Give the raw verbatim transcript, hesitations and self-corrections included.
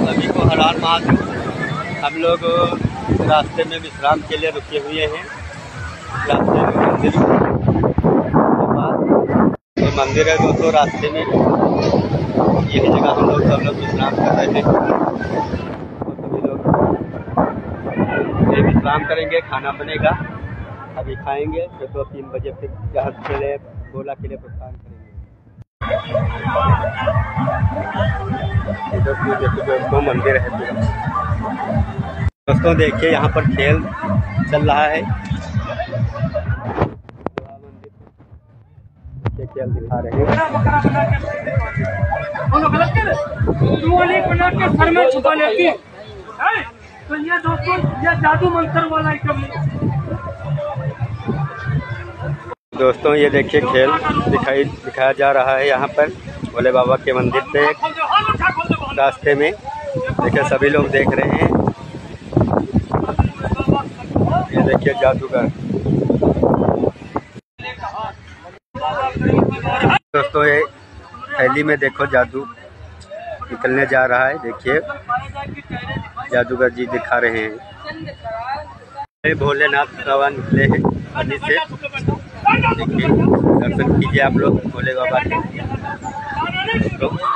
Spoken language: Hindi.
सभी को हर हर महादेव। हम लोग रास्ते में विश्राम के लिए रुके हुए हैं। रास्ते में मंदिर ये मंदिर है दोस्तों, रास्ते में यही जगह हम लोग सब लोग विश्राम कर रहे थे। सभी लोग ये विश्राम करेंगे, खाना बनेगा, अभी खाएंगे, फिर दो तीन बजे फिर जहाज के लिए गोला के लिए प्रस्थान करेंगे। दोस्तों मंदिर है पूरा। दोस्तों देखिए यहाँ पर खेल चल रहा है, खेल दिखा रहे हैं। सर में छुपा लेती है तो ये दोस्तों ये जादू मंत्र वाला आइटम है। दोस्तों ये देखिए खेल दिखाई दिखाया जा रहा है यहाँ पर भोले बाबा के मंदिर पे रास्ते में। देखिए सभी लोग देख रहे हैं। ये देखिए जादूगर। दोस्तों ये थैली में देखो जादू निकलने जा रहा है। देखिए जादूगर जी दिखा रहे हैं। भोलेनाथ बाबा निकले हैं पानी से। देखिए दर्शन कीजिए आप लोग भोले बाबा के।